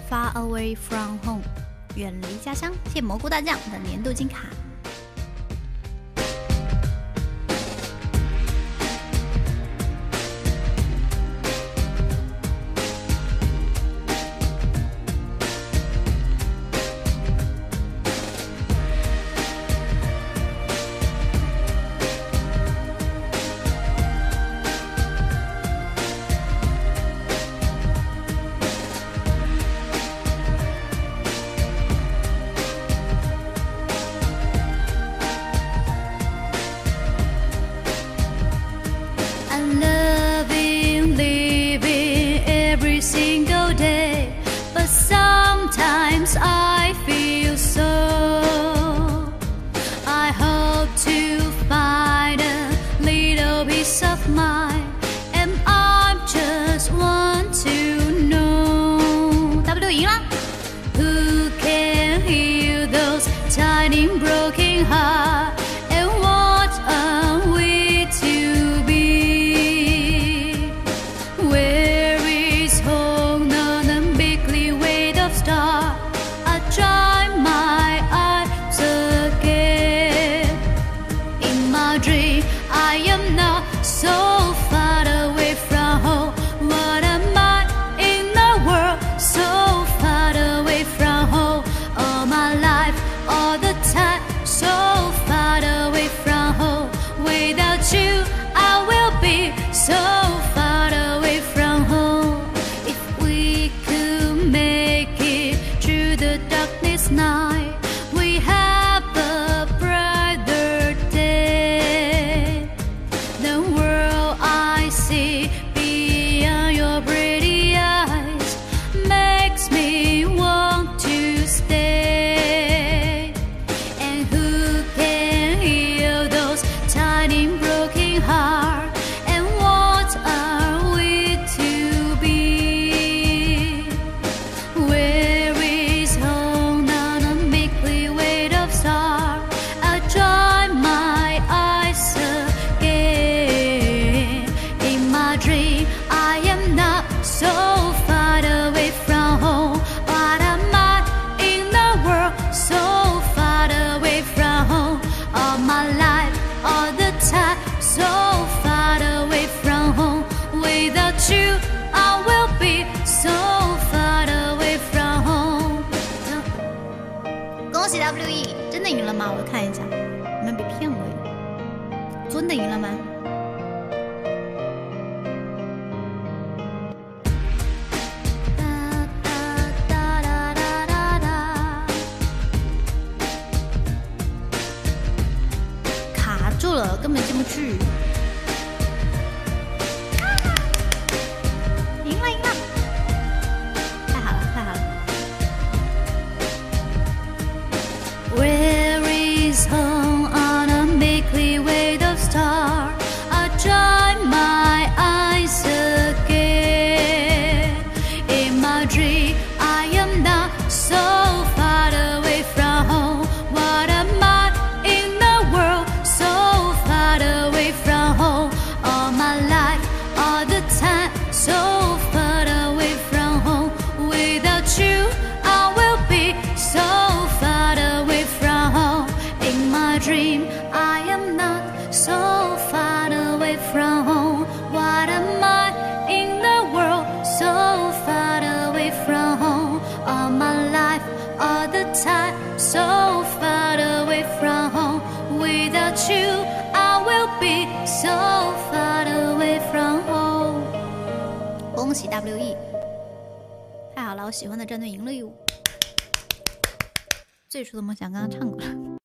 Far Away From Home， 远离家乡。谢谢蘑菇大将的年度金卡。 恭喜 WE， 太好了，我喜欢的战队赢了哟！最初的梦想刚刚唱过了。